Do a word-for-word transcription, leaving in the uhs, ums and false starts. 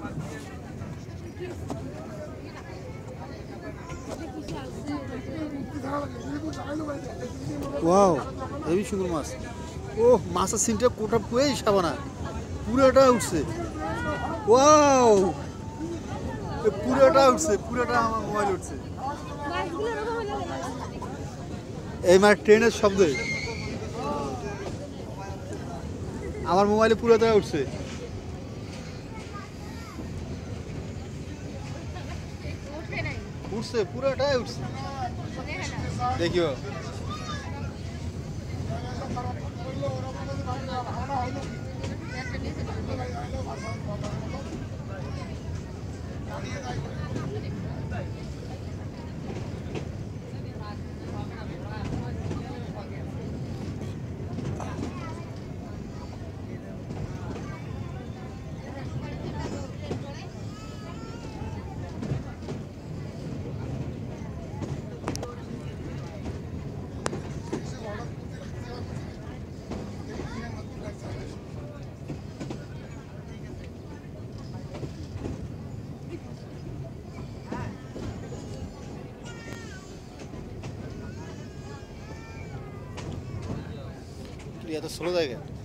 Wow heavy সুন্দর মাছ। ও মাছের সিনটা কোটা পুয়ে সাবানা পুরোটা উঠছে। ওয়াও পুরোটা উঠছে, পুরোটা আমার মোবাইল উঠছে। এই মানে ট্রেনের শব্দে আমার মোবাইলে পুরোটা উঠছে। উঠছে পুরোটাই উঠছে, দেখিও। এত স্লো জায়গা।